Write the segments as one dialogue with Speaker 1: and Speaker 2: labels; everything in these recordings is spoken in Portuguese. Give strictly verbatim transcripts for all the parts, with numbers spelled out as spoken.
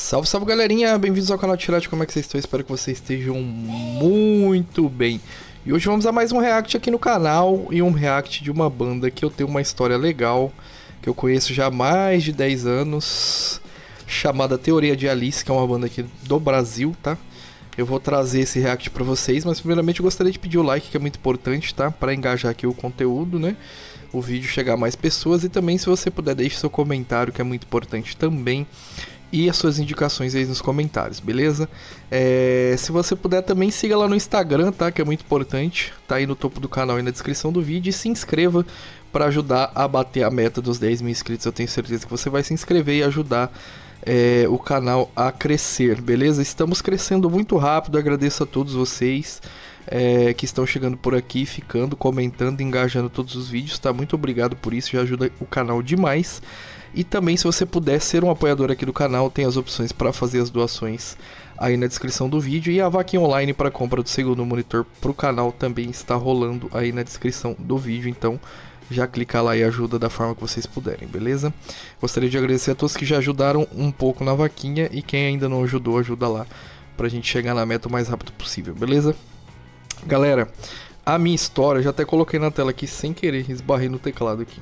Speaker 1: Salve, salve galerinha, bem-vindos ao canal Tirate, como é que vocês estão? Espero que vocês estejam muito bem. E hoje vamos a mais um react aqui no canal, e um react de uma banda que eu tenho uma história legal, que eu conheço já há mais de dez anos, chamada Teoria de Alice, que é uma banda aqui do Brasil, tá? Eu vou trazer esse react pra vocês, mas primeiramente eu gostaria de pedir o like, que é muito importante, tá? Pra engajar aqui o conteúdo, né? O vídeo chegar a mais pessoas, e também se você puder deixe seu comentário, que é muito importante também, e as suas indicações aí nos comentários, beleza? É, se você puder também siga lá no Instagram, tá? Que é muito importante, tá aí no topo do canal e na descrição do vídeo, e se inscreva para ajudar a bater a meta dos dez mil inscritos. Eu tenho certeza que você vai se inscrever e ajudar é, o canal a crescer, beleza? Estamos crescendo muito rápido, agradeço a todos vocês É, que estão chegando por aqui, ficando, comentando, engajando todos os vídeos, tá? Muito obrigado por isso, já ajuda o canal demais. E também, se você puder ser um apoiador aqui do canal, tem as opções para fazer as doações aí na descrição do vídeo. E a vaquinha online para compra do segundo monitor para o canal também está rolando aí na descrição do vídeo, então já clica lá e ajuda da forma que vocês puderem, beleza? Gostaria de agradecer a todos que já ajudaram um pouco na vaquinha, e quem ainda não ajudou, ajuda lá pra gente chegar na meta o mais rápido possível, beleza? Galera, a minha história, já até coloquei na tela aqui sem querer, esbarrei no teclado aqui.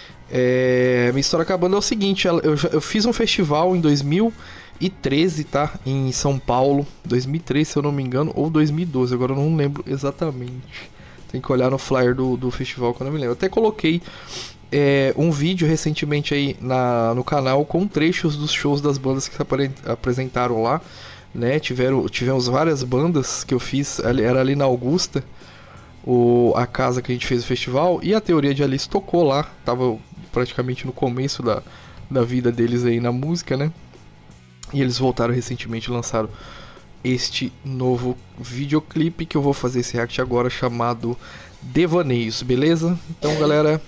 Speaker 1: É, minha história acabando é o seguinte, eu, eu fiz um festival em dois mil e treze, tá? Em São Paulo, dois mil e treze se eu não me engano, ou dois mil e doze, agora eu não lembro exatamente. Tem que olhar no flyer do, do festival que eu não me lembro. Eu até coloquei é, um vídeo recentemente aí na, no canal com trechos dos shows das bandas que se apresentaram lá. Né, tiveram, tivemos várias bandas que eu fiz, era ali na Augusta, o, a casa que a gente fez o festival, e a Teoria de Alice tocou lá, tava praticamente no começo da, da vida deles aí na música, né, e eles voltaram recentemente e lançaram este novo videoclipe que eu vou fazer esse react agora, chamado Devaneios, beleza? Então galera,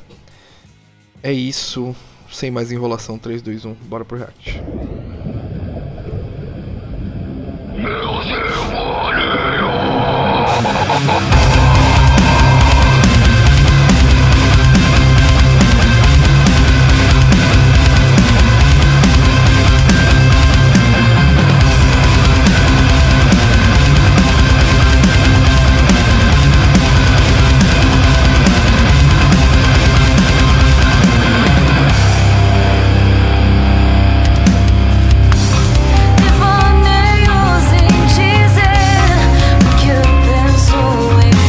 Speaker 1: é isso, sem mais enrolação, três, dois, um, bora pro react.
Speaker 2: Meus devaneios.
Speaker 3: Devaneios em dizer o que eu penso em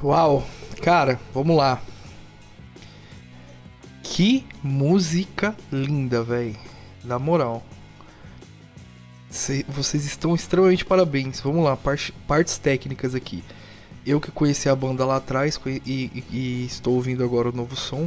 Speaker 1: Uau, cara, vamos lá. Que música linda, velho. Na moral. Cê, vocês estão extremamente parabéns. Vamos lá, parte, partes técnicas aqui. Eu que conheci a banda lá atrás e, e, e estou ouvindo agora o novo som.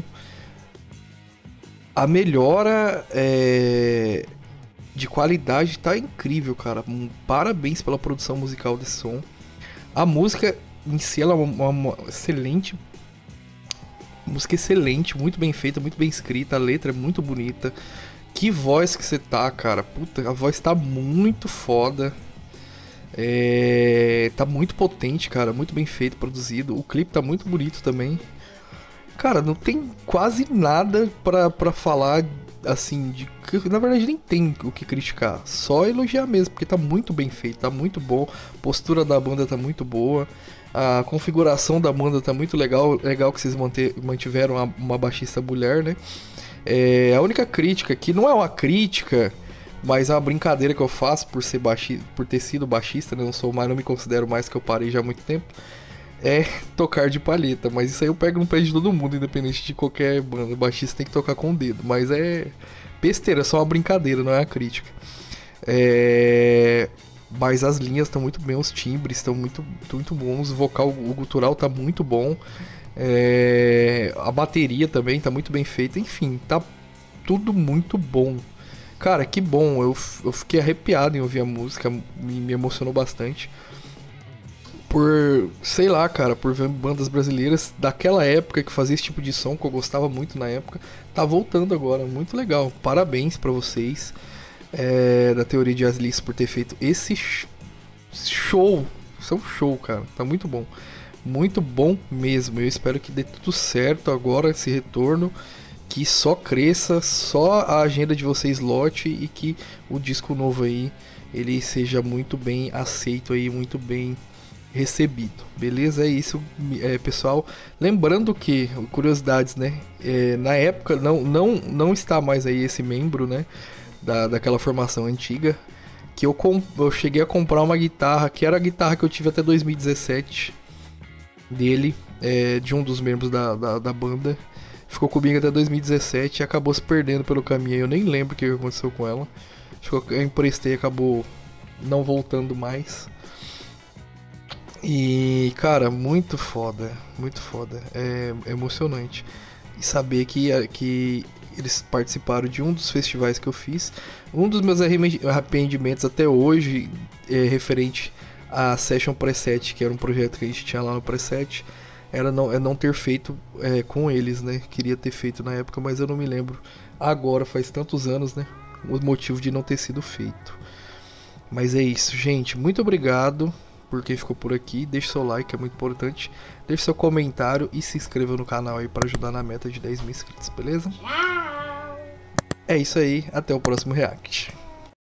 Speaker 1: A melhora é, de qualidade tá incrível, cara. Parabéns pela produção musical desse som. A música em si ela é uma, uma excelente. Música excelente, muito bem feita, muito bem escrita. A letra é muito bonita. Que voz que você tá, cara. Puta, a voz tá muito foda. É, tá muito potente, cara. Muito bem feito, produzido. O clipe tá muito bonito também. Cara, não tem quase nada pra, pra falar, assim, de que na verdade nem tem o que criticar. Só elogiar mesmo, porque tá muito bem feito, tá muito bom. A postura da banda tá muito boa. A configuração da banda tá muito legal. Legal que vocês manter, mantiveram uma, uma baixista mulher, né? É, a única crítica, que não é uma crítica, mas é uma brincadeira que eu faço por ser baixi, por ter sido baixista, né? Não sou mais, não me considero mais, que eu parei já há muito tempo. É tocar de palheta, mas isso aí eu pego no pé de todo mundo, independente de qualquer banda. O baixista tem que tocar com o dedo, mas é besteira, é só uma brincadeira, não é uma crítica. É... Mas as linhas estão muito bem, os timbres estão muito, muito bons, o vocal, o gutural tá muito bom. É... A bateria também tá muito bem feita, enfim, tá tudo muito bom. Cara, que bom, eu, eu fiquei arrepiado em ouvir a música, me, me emocionou bastante. Por, sei lá, cara, por ver bandas brasileiras daquela época que fazia esse tipo de som, que eu gostava muito na época, tá voltando agora, muito legal. Parabéns pra vocês, é, da Teoria de Aslis, por ter feito esse show. Isso é um show, cara, tá muito bom. Muito bom mesmo, eu espero que dê tudo certo agora, esse retorno, que só cresça, só a agenda de vocês lote e que o disco novo aí, ele seja muito bem aceito aí, muito bem recebido, beleza? É isso, é, pessoal. Lembrando que, curiosidades, né? É, na época não, não, não está mais aí esse membro, né? Da, daquela formação antiga. Que eu, comp eu cheguei a comprar uma guitarra, que era a guitarra que eu tive até dois mil e dezessete dele, é, de um dos membros da, da, da banda. Ficou comigo até dois mil e dezessete e acabou se perdendo pelo caminho. Eu nem lembro o que aconteceu com ela. Acho que eu emprestei e acabou não voltando mais. E, cara, muito foda, muito foda, é emocionante. E saber que, que eles participaram de um dos festivais que eu fiz. Um dos meus arrependimentos até hoje é referente a Session Preset, que era um projeto que a gente tinha lá no Preset, era não, é não ter feito é, com eles, né? Queria ter feito na época, mas eu não me lembro agora, faz tantos anos, né? O motivo de não ter sido feito. Mas é isso, gente, muito obrigado por quem ficou por aqui, deixe seu like, é muito importante, deixe seu comentário e se inscreva no canal aí para ajudar na meta de dez mil inscritos, beleza? É isso aí, até o próximo react.